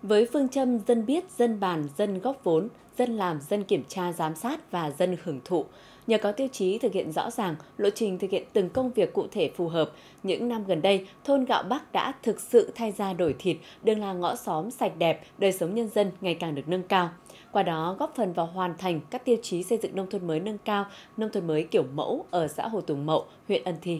Với phương châm dân biết, dân bàn, dân góp vốn, dân làm, dân kiểm tra, giám sát và dân hưởng thụ, nhờ có tiêu chí thực hiện rõ ràng, lộ trình thực hiện từng công việc cụ thể phù hợp, những năm gần đây, thôn Gạo Bắc đã thực sự thay da đổi thịt, đường làng ngõ xóm sạch đẹp, đời sống nhân dân ngày càng được nâng cao. Qua đó góp phần vào hoàn thành các tiêu chí xây dựng nông thôn mới nâng cao, nông thôn mới kiểu mẫu ở xã Hồ Tùng Mậu, huyện Ân Thi.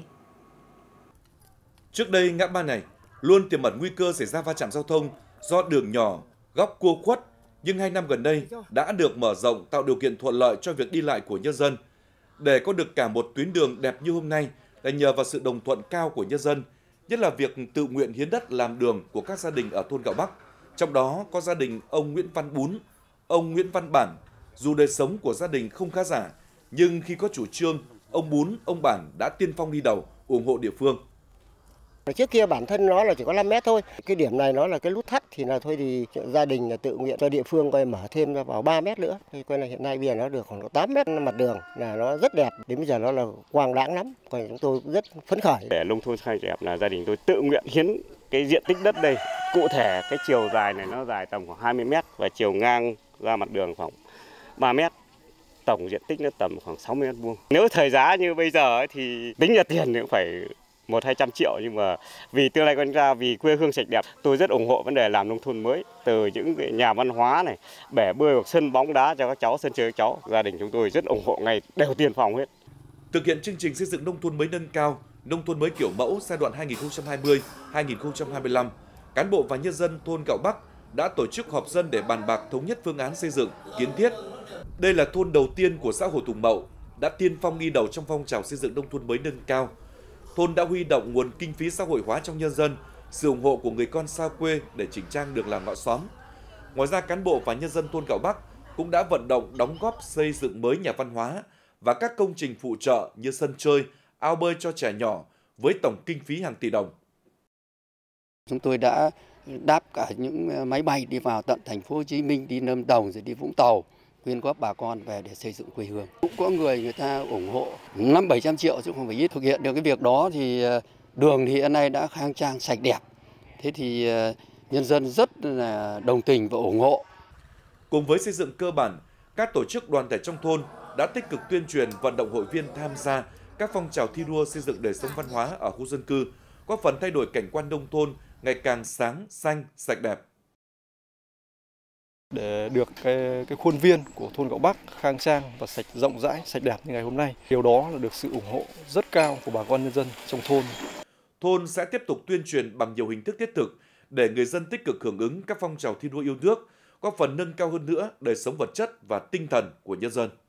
Trước đây, ngã ba này luôn tiềm ẩn nguy cơ xảy ra va chạm giao thông do đường nhỏ, góc cua khuất, nhưng 2 năm gần đây đã được mở rộng tạo điều kiện thuận lợi cho việc đi lại của nhân dân. Để có được cả một tuyến đường đẹp như hôm nay là nhờ vào sự đồng thuận cao của nhân dân, nhất là việc tự nguyện hiến đất làm đường của các gia đình ở thôn Gạo Bắc. Trong đó có gia đình ông Nguyễn Văn Bún, ông Nguyễn Văn Bản. Dù đời sống của gia đình không khá giả, nhưng khi có chủ trương, ông Bún, ông Bản đã tiên phong đi đầu, ủng hộ địa phương. Trước kia bản thân nó là chỉ có 5 mét thôi. Cái điểm này nó là cái nút thắt thì là thôi thì gia đình là tự nguyện cho địa phương coi mở thêm ra vào 3 mét nữa. Thì coi là hiện nay bây giờ nó được khoảng 8 mét mặt đường là nó rất đẹp. Đến bây giờ nó là quang đãng lắm. Coi chúng tôi cũng rất phấn khởi. Để nông thôn xanh đẹp là gia đình tôi tự nguyện hiến cái diện tích đất đây. Cụ thể cái chiều dài này nó dài tầm khoảng 20 mét và chiều ngang ra mặt đường khoảng 3 mét. Tổng diện tích nó tầm khoảng 60 mét vuông. Nếu thời giá như bây giờ ấy, thì tính ra tiền thì cũng phải 100-200 triệu, nhưng mà vì tương lai con ra, vì quê hương sạch đẹp, tôi rất ủng hộ vấn đề làm nông thôn mới, từ những cái nhà văn hóa này, bể bơi hoặc sân bóng đá cho các cháu, sân chơi các cháu. Gia đình chúng tôi rất ủng hộ, ngay đều tiên phong hết. Thực hiện chương trình xây dựng nông thôn mới nâng cao, nông thôn mới kiểu mẫu giai đoạn 2020-2025, cán bộ và nhân dân thôn Gạo Bắc đã tổ chức họp dân để bàn bạc thống nhất phương án xây dựng, kiến thiết. Đây là thôn đầu tiên của xã Hồ Tùng Mậu đã tiên phong đi đầu trong phong trào xây dựng nông thôn mới nâng cao. Thôn đã huy động nguồn kinh phí xã hội hóa trong nhân dân, sự ủng hộ của người con xa quê để chỉnh trang đường làng ngõ xóm. Ngoài ra, cán bộ và nhân dân thôn Gạo Bắc cũng đã vận động đóng góp xây dựng mới nhà văn hóa và các công trình phụ trợ như sân chơi, ao bơi cho trẻ nhỏ với tổng kinh phí hàng tỷ đồng. Chúng tôi đã đáp cả những máy bay đi vào tận thành phố Hồ Chí Minh, đi Lâm Đồng rồi đi Vũng Tàu, quyên góp bà con về để xây dựng quê hương. Cũng có người ta ủng hộ 500-700 triệu chứ không phải ít. Thực hiện được cái việc đó thì đường thì hiện nay đã khang trang sạch đẹp. Thế thì nhân dân rất là đồng tình và ủng hộ. Cùng với xây dựng cơ bản, các tổ chức đoàn thể trong thôn đã tích cực tuyên truyền vận động hội viên tham gia các phong trào thi đua xây dựng đời sống văn hóa ở khu dân cư, góp phần thay đổi cảnh quan nông thôn ngày càng sáng, xanh, sạch đẹp. Để được cái khuôn viên của thôn Gạo Bắc khang trang và sạch, rộng rãi, sạch đẹp như ngày hôm nay, điều đó là được sự ủng hộ rất cao của bà con nhân dân trong thôn. Thôn sẽ tiếp tục tuyên truyền bằng nhiều hình thức thiết thực để người dân tích cực hưởng ứng các phong trào thi đua yêu nước, góp phần nâng cao hơn nữa đời sống vật chất và tinh thần của nhân dân.